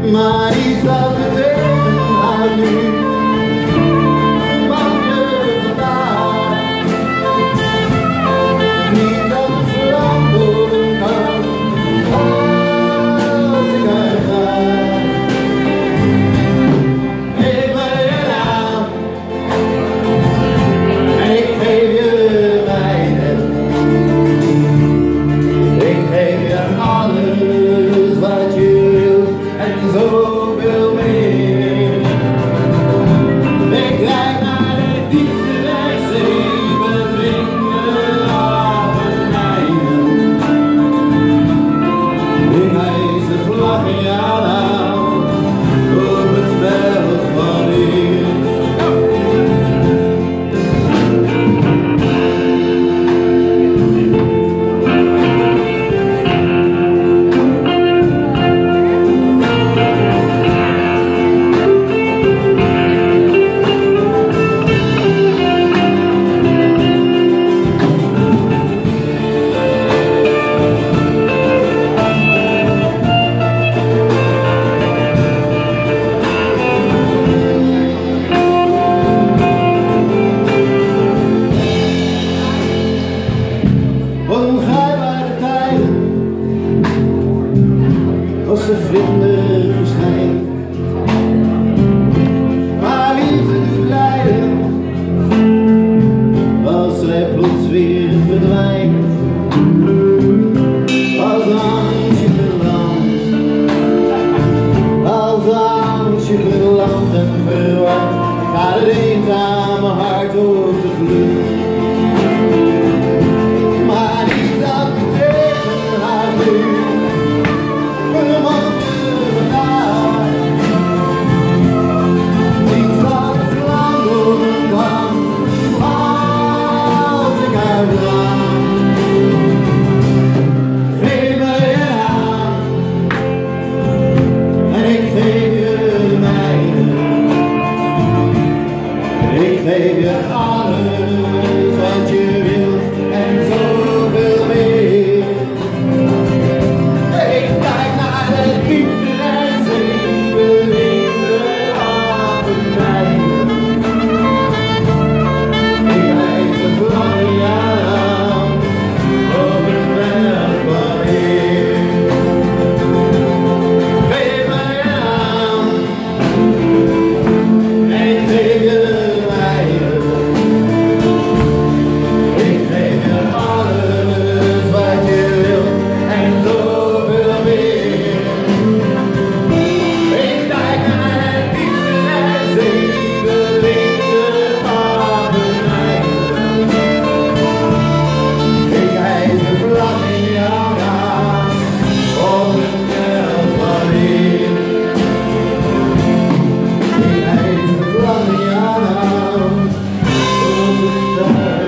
maar iets dat betekent haar nu. Mag je vandaag niet dat het veranderen kan als ik uitga. Geef me je naam en ik geef je mijne. Ik geef je alles wat je wilt en zoveel meer. Ik rijd naar de diepste der zeven vingers af het mijne. Ik hijs de vlag in jouw naam op het veld van hier. Ongrijpbare tijden, als de vlinder verschijnt. Maar liefde doet lijden, als zij plots weer verdwijnt. Als angstje verlamt, als angstje verlamt en verward, gaat het eenzame hart op de vlucht. Ik geef je alles wat je wilt en zoveel meer. Ik kijk naar de diepste der zeven vingers af het mijne. Ik hijs de vlag in jouw naam op het veld van hier. Geef me je naam en ik geef je. Love me, I know.